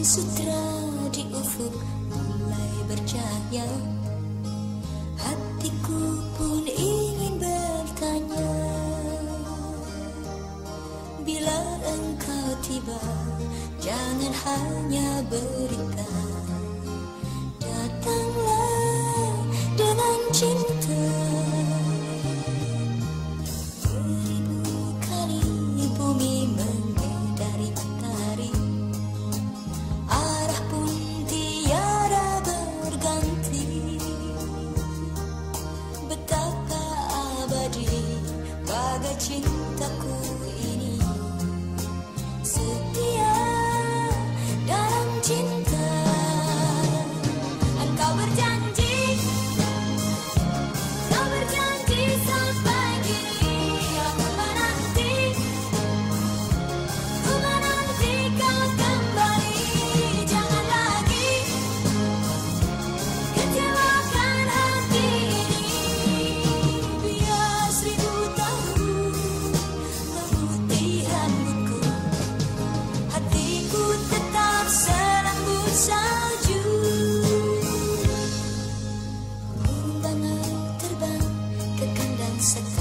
sutra di ufuk mulai bercahaya. Hatiku pun ingin bertanya, bila engkau tiba, jangan hanya berita. Datanglah dengan cinta. Beribu kali bumi mengedari matahari, arah pun tiada berganti. Betapa abadi bagai cintaku ini, setia dalam cinta. Engkau berjanji, kau berjanji sampai kini. Aku menanti kau kembali. Jangan lagi kecewakan hati ini. Biar 1000 tahun memutih rambutku, hatiku tetap selembut salju. Undangan terbang ke kandang